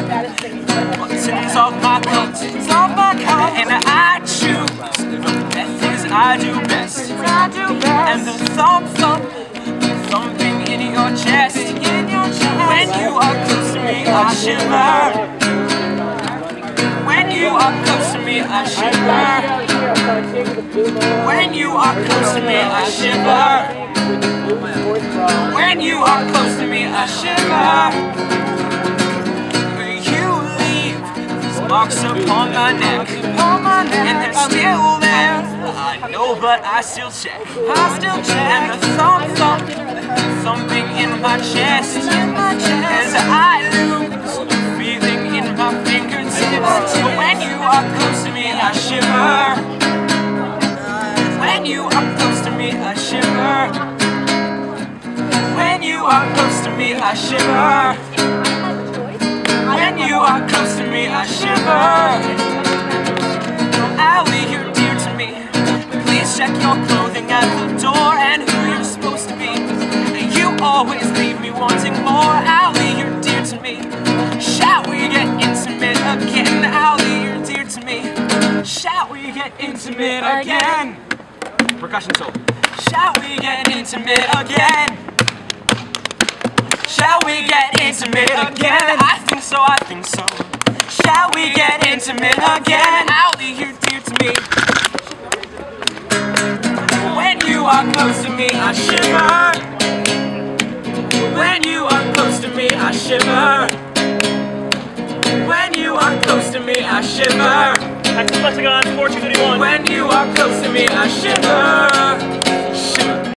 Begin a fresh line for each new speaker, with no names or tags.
Buttons off my coat, and I choose the things I do best. And the thumping in your chest. When you are close to me, I shiver. When you are close to me, I shiver. When you are close to me, I shiver. When you are close to me, I shiver. You leave these marks upon my neck, and they're still there. I know, but I still check. And the thumping in my chest, as I lose the feeling in my fingertips. When you are close to me, I shiver. When you are close to me, I shiver. When you are close to me, I shiver. When you are close to me, I shiver. Allie, you're dear to me. Please check your clothing at the door and who you're supposed to be. You always leave me wanting more. Allie, you're dear to me. Shall we get intimate again? Allie, you're dear to me. Shall we get intimate again? Percussion solo. Shall we get intimate again? Shall we get intimate again? I think so, I think so. Shall we get intimate again? Allie, you're dear to me. When you are close to me, I shiver. When you are close to me, I shiver. When you are close to me, I shiver.
Next Lexicon 4231.
When you are close to me, I shiver.